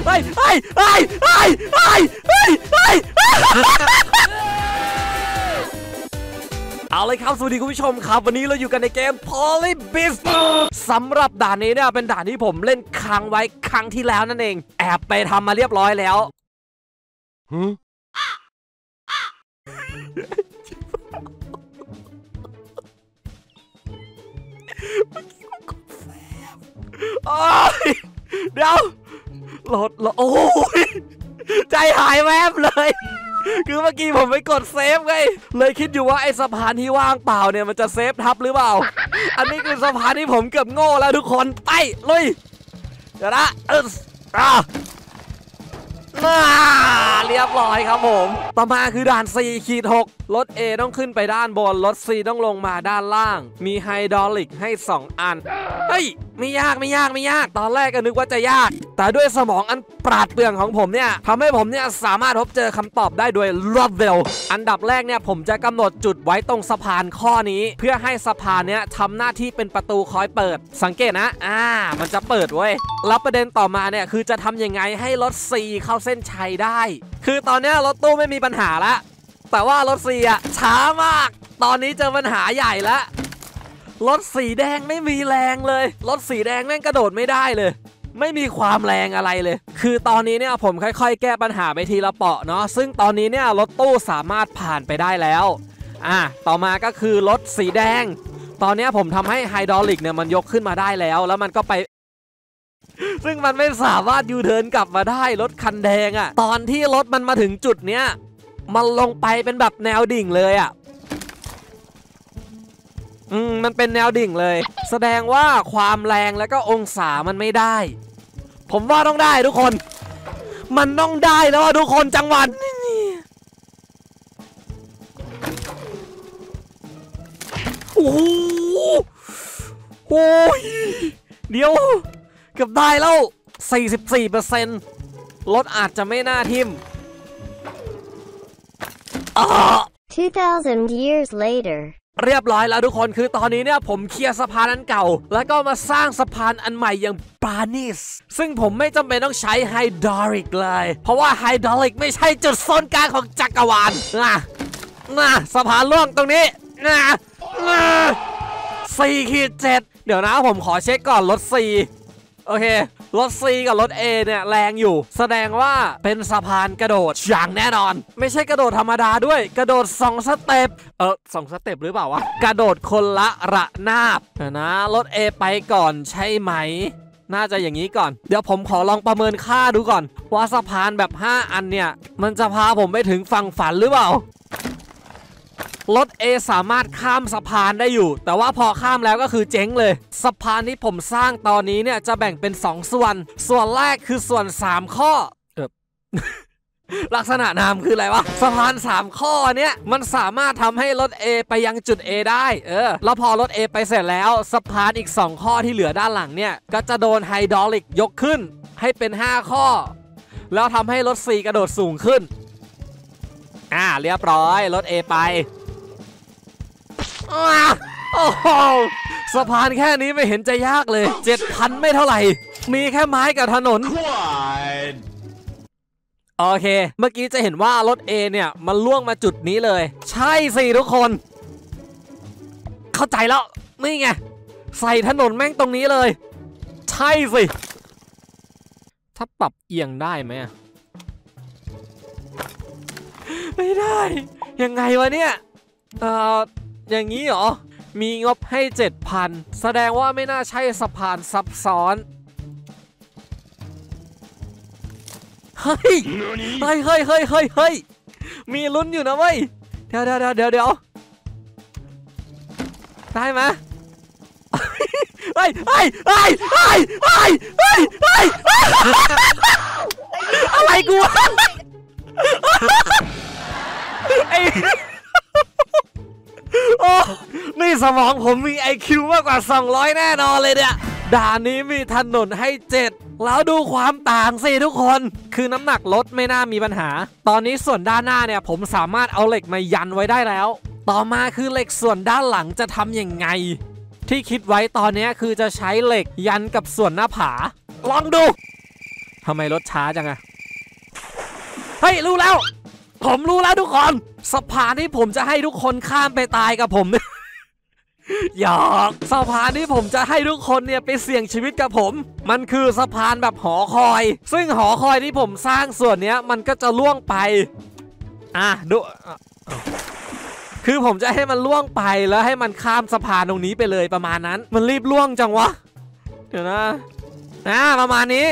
เอาเลยครับสวัสดีคุณผู้ชมครับวันนี้เราอยู่กันในเกม Polybius สำหรับด่านนี้เนี่ยเป็นด่านที่ผมเล่นค้างไว้ครั้งที่แล้วนั่นเองแอบไปทำมาเรียบร้อยแล้วเดี๋ยวโหลดโอ้ยใจหายแวบเลยคือเมื่อกี้ผมไปกดเซฟไงเลยคิดอยู่ว่าไอ้สะพานที่ว่างเปล่าเนี่ยมันจะเซฟทับหรือเปล่าอันนี้คือสะพานที่ผมเกือบโง่แล้วทุกคนไปลุยเดี๋ยวนะเรียบร้อยครับผมต่อมาคือด่าน 4-6 รถ A ต้องขึ้นไปด้านบนรถ C ต้องลงมาด้านล่างมีไฮดรอลิกให้2อันเฮ้ยไม่ยากตอนแรกก็นึกว่าจะยากแต่ด้วยสมองอันปราดเปรื่องของผมเนี่ยทำให้ผมเนี่ยสามารถพบเจอคำตอบได้โดยรวดเร็วอันดับแรกเนี่ยผมจะกำหนดจุดไว้ตรงสะพานข้อนี้เพื่อให้สะพานเนี้ยทำหน้าที่เป็นประตูคอยเปิดสังเกตนะมันจะเปิดเว้ยแล้วประเด็นต่อมาเนี่ยคือจะทำยังไงให้รถ C เข้าเส้นชัยได้คือตอนนี้รถตู้ไม่มีปัญหาแล้วแต่ว่ารถ C ช้ามากตอนนี้เจอปัญหาใหญ่แล้วรถสีแดงไม่มีแรงเลยรถสีแดงแม่งกระโดดไม่ได้เลยไม่มีความแรงอะไรเลยคือตอนนี้เนี่ยผมค่อยๆแก้ปัญหาไปทีละเปาะเนาะซึ่งตอนนี้เนี่ยรถตู้สามารถผ่านไปได้แล้วต่อมาก็คือรถสีแดงตอนนี้ผมทำให้ไฮดรอลิกเนี่ยมันยกขึ้นมาได้แล้วมันก็ไปซึ่งมันไม่สามารถยูเทิร์นกลับมาได้รถคันแดงตอนที่รถมันมาถึงจุดเนี้ยมันลงไปเป็นแบบแนวดิ่งเลยมันเป็นแนวดิ่งเลยแสดงว่าความแรงแล้วก็องศามันไม่ได้ผมว่าต้องได้ทุกคนมันต้องได้แล้วทุกคนจังหวะโอ้โหเดี๋ยวเกือบได้แล้ว 44% รถอาจจะไม่น่าทิ่ม 2,000 years later เรียบร้อยแล้วทุกคนคือตอนนี้เนี่ยผมเคลียร์สะพานอันเก่าแล้วก็มาสร้างสะพานอันใหม่อย่างปราณีตซึ่งผมไม่จำเป็นต้องใช้ไฮดรอลิกเลยเพราะว่าไฮดรอลิกไม่ใช่จุดศูนย์กลางของจักรวาลสะพานล่วงตรงนี้4-7เดี๋ยวนะผมขอเช็คก่อนรถ C โอเครถ C กับรถ A เนี่ยแรงอยู่แสดงว่าเป็นสะพานกระโดดอย่างแน่นอนไม่ใช่กระโดดธรรมดาด้วยกระโดด2 สเต็ป2 สเต็ปหรือเปล่าวะกระโดดคนละระนาบนะรถ A ไปก่อนใช่ไหมน่าจะอย่างนี้ก่อนเดี๋ยวผมขอลองประเมินค่าดูก่อนว่าสะพานแบบ5อันเนี่ยมันจะพาผมไปถึงฝั่งฝันหรือเปล่ารถ A สามารถข้ามสะพานได้อยู่แต่ว่าพอข้ามแล้วก็คือเจ๊งเลยสะพานที่ผมสร้างตอนนี้เนี่ยจะแบ่งเป็น2ส่วนแรกคือส่วน3ข้อลักษณะนามคืออะไรวะสะพาน3ข้อเนี้ยมันสามารถทำให้รถ A ไปยังจุด A ได้แล้วพอรถ A ไปเสร็จแล้วสะพานอีก2ข้อที่เหลือด้านหลังเนี่ยก็จะโดนไฮดรอลิกยกขึ้นให้เป็น5ข้อแล้วทำให้รถ C กระโดดสูงขึ้นเรียบร้อยรถ A ไปโอ้โหสะพานแค่นี้ไม่เห็นจะยากเลย 7,000 ไม่เท่าไหร่มีแค่ไม้กับถนนโอเคเมื่อกี้จะเห็นว่ารถ A เนี่ยมันล่วงมาจุดนี้เลยใช่สิทุกคนเข้าใจแล้วนี่ไงใส่ถนนแม่งตรงนี้เลยใช่สิถ้าปรับเอียงได้ไหมไม่ได้ยังไงวะเนี่ยอย่างนี้เหรอมีงบให้ 7,000 แสดงว่าไม่น่าใช่สะพานซับซ้อนเฮ้ยมีลุ้นอยู่นะเว้ยเดี๋ยวได้ไหมเฮ้ยอะไรกูโอ้นี่สมองผมมี IQ มากกว่า200แน่นอนเลยเนี่ยด่านนี้มีถนนให้7แล้วดูความต่างสิทุกคนคือน้ำหนักรถไม่น่ามีปัญหาตอนนี้ส่วนด้านหน้าเนี่ยผมสามารถเอาเหล็กมายันไว้ได้แล้วต่อมาคือเหล็กส่วนด้านหลังจะทำยังไงที่คิดไว้ตอนนี้คือจะใช้เหล็กยันกับส่วนหน้าผาลองดูทำไมรถช้าจังอะเฮ้ยรู้แล้วผมรู้แล้วทุกคนสะพานที่ผมจะให้ทุกคนข้ามไปตายกับผมหยอกสะพานที่ผมจะให้ทุกคนเนี่ยไปเสี่ยงชีวิตกับผมมันคือสะพานแบบหอคอยซึ่งหอคอยที่ผมสร้างส่วนเนี้ยมันก็จะล่วงไปดูคือผมจะให้มันล่วงไปแล้วให้มันข้ามสะพานตรงนี้ไปเลยประมาณนั้นมันรีบล่วงจังวะเดี๋ยวนะประมาณนี้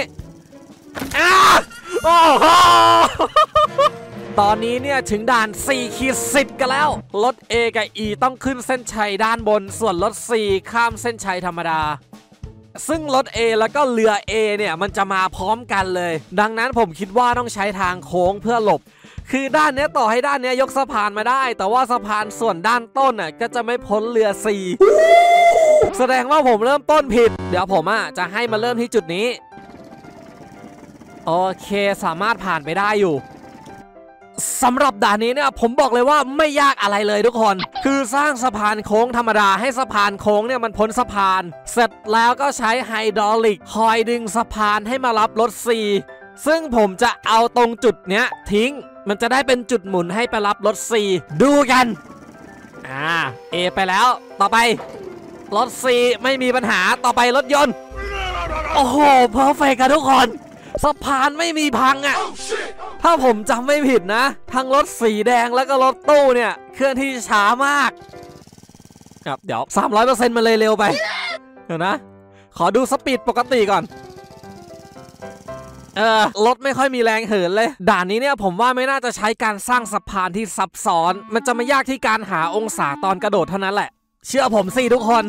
โอ้โหตอนนี้เนี่ยถึงด่าน4-10กันแล้วรถ A กับ E ต้องขึ้นเส้นชัยด้านบนส่วนรถ C ข้ามเส้นชัยธรรมดาซึ่งรถ A แล้วก็เรือ A เนี่ยมันจะมาพร้อมกันเลยดังนั้นผมคิดว่าต้องใช้ทางโค้งเพื่อหลบคือด้านนี้ต่อให้ด้านนี้ยกสะพานมาได้แต่ว่าสะพานส่วนด้านต้นน่ะก็จะไม่พ้นเรือ C แสดงว่าผมเริ่มต้นผิดเดี๋ยวผมจะให้มาเริ่มที่จุดนี้โอเคสามารถผ่านไปได้อยู่สำหรับด่านนี้เนี่ยผมบอกเลยว่าไม่ยากอะไรเลยทุกคนคือสร้างสะพานโค้งธรรมดาให้สะพานโค้งเนี่ยมันพ้นสะพานเสร็จแล้วก็ใช้ไฮดรอลิกคอยดึงสะพานให้มารับรถ C ซึ่งผมจะเอาตรงจุดเนี้ยทิ้งมันจะได้เป็นจุดหมุนให้ไปรับรถ C ดูกันA ไปแล้วต่อไปรถ C ไม่มีปัญหาต่อไปรถยนต์โอ้โหเพอร์เฟกต์กันทุกคนสะพานไม่มีพังถ้าผมจำไม่ผิดนะทั้งรถสีแดงแล้วก็รถตู้เนี่ยเคลื่อนที่ช้ามากครับเดี๋ยว 300% มันเลยเร็วไปเดี๋ยวนะขอดูสปีดปกติก่อนรถไม่ค่อยมีแรงเหินเลยด่านนี้เนี่ยผมว่าไม่น่าจะใช้การสร้างสะพานที่ซับซ้อนมันจะไม่ยากที่การหาองศาตอนกระโดดเท่านั้นแหละเชื่อผมสิทุกคน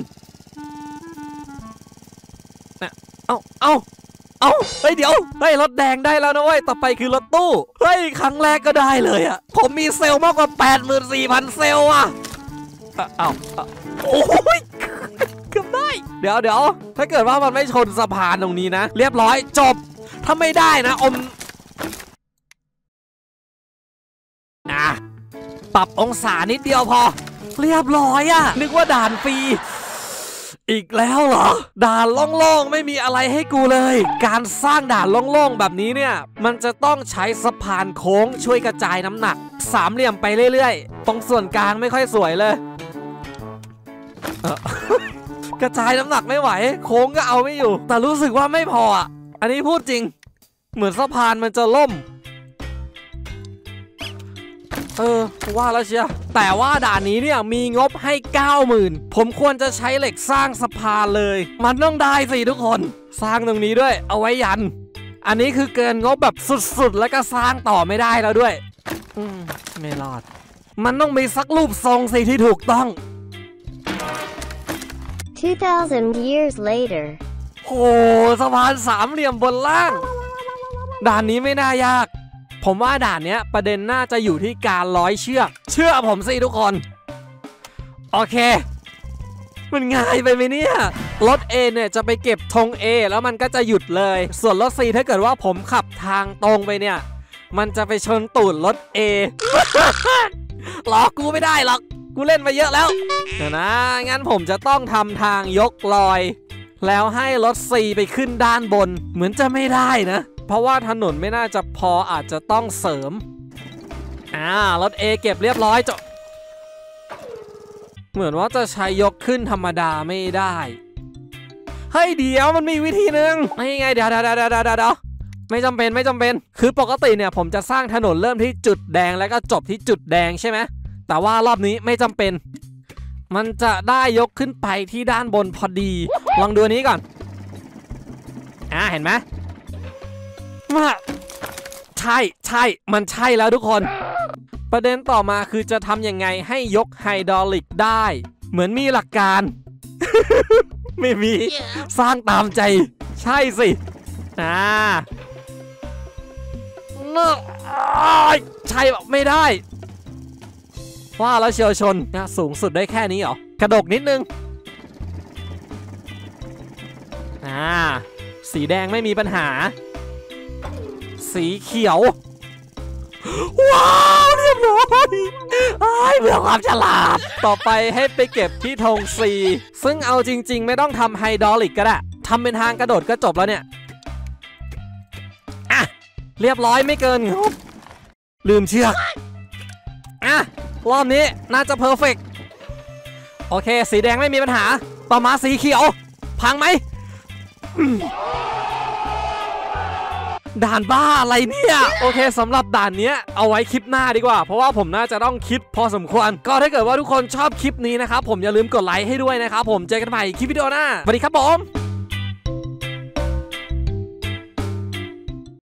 เฮ้ยเดี๋ยวเฮ้ยรถแดงได้แล้วนะเว้ยต่อไปคือรถตู้เฮ้ยครั้งแรกก็ได้เลยผมมีเซลล์มากกว่า 84,000 เซลล์โอ้ยเกือบได้เดี๋ยวถ้าเกิดว่ามันไม่ชนสะพานตรงนี้นะเรียบร้อยจบถ้าไม่ได้นะปรับองศานิดเดียวพอเรียบร้อยนึกว่าด่านฟรีอีกแล้วเหรอด่านโล่งๆไม่มีอะไรให้กูเลยการสร้างด่านโล่งๆแบบนี้เนี่ยมันจะต้องใช้สะพานโค้งช่วยกระจายน้ำหนักสามเหลี่ยมไปเรื่อยๆตรงส่วนกลางไม่ค่อยสวยเลยกระจายน้ำหนักไม่ไหวโค้งก็เอาไม่อยู่แต่รู้สึกว่าไม่พออันนี้พูดจริงเหมือนสะพานมันจะล่มว่าแล้วเชียแต่ว่าด่านนี้เนี่ยมีงบให้ 90,000 ผมควรจะใช้เหล็กสร้างสะพานเลยมันต้องได้สิทุกคนสร้างตรงนี้ด้วยเอาไว้ยันอันนี้คือเกินงบแบบสุดๆแล้วก็สร้างต่อไม่ได้แล้วด้วยไม่รอดมันต้องมีสักรูปทรงสิที่ถูกต้อง 2,000 years later โหสะพานสามเหลี่ยมบนล่างด่านนี้ไม่น่ายากผมว่าด่านเนี้ยประเด็นน่าจะอยู่ที่การร้อยเชือกเชื่อผมสิทุกคนโอเคมันง่ายไปไหมเนี่ยรถ A เนี่ยจะไปเก็บธง A แล้วมันก็จะหยุดเลยส่วนรถ C ถ้าเกิดว่าผมขับทางตรงไปเนี่ยมันจะไปชนตูดรถ A หลอกกูไม่ได้หรอกกูเล่นมาเยอะแล้วเดี๋ยวนะงั้นผมจะต้องทำทางยกลอยแล้วให้รถ C ไปขึ้นด้านบนเหมือนจะไม่ได้นะเพราะว่าถนนไม่น่าจะพออาจจะต้องเสริมรถ A เก็บเรียบร้อยจบเหมือนว่าจะใช้ยกขึ้นธรรมดาไม่ได้เฮ้ยเดี๋ยวมันมีวิธีนึงนี่ไงเดี๋ยวไม่จำเป็นคือปกติเนี่ยผมจะสร้างถนนเริ่มที่จุดแดงแล้วก็จบที่จุดแดงใช่ไหมแต่ว่ารอบนี้ไม่จำเป็นมันจะได้ยกขึ้นไปที่ด้านบนพอดีลองดูนี้ก่อนเห็นไหมใช่มันใช่แล้วทุกคนประเด็นต่อมาคือจะทำยังไงให้ยกไฮดรอลิกได้เหมือนมีหลักการ ไม่มีสร้างตามใจใช่สิใช่แบบไม่ได้ว่าแล้วเชียวชนสูงสุดได้แค่นี้เหรอกระดกนิดนึงสีแดงไม่มีปัญหาสีเขียวว้าวเรียบร้อยเบื่อความฉลาดต่อไปให้ไปเก็บที่ธง C ซึ่งเอาจริงๆไม่ต้องทำไฮดรอลิกก็ได้ทำเป็นทางกระโดดก็จบแล้วเนี่ยเรียบร้อยไม่เกินงบลืมเชือกอ่ะรอบนี้น่าจะเพอร์เฟกต์โอเคสีแดงไม่มีปัญหาต่อมาสีเขียวพังไหมด่านบ้าอะไรเนี่ยโอเคสำหรับด่านนี้เอาไว้คลิปหน้าดีกว่าเพราะว่าผมน่าจะต้องคิดพอสมควรก็ถ้าเกิดว่าทุกคนชอบคลิปนี้นะครับผมอย่าลืมกดไลค์ให้ด้วยนะครับผมเจอกันใหม่คลิปวิดีโอหน้าสวัสดีครับผม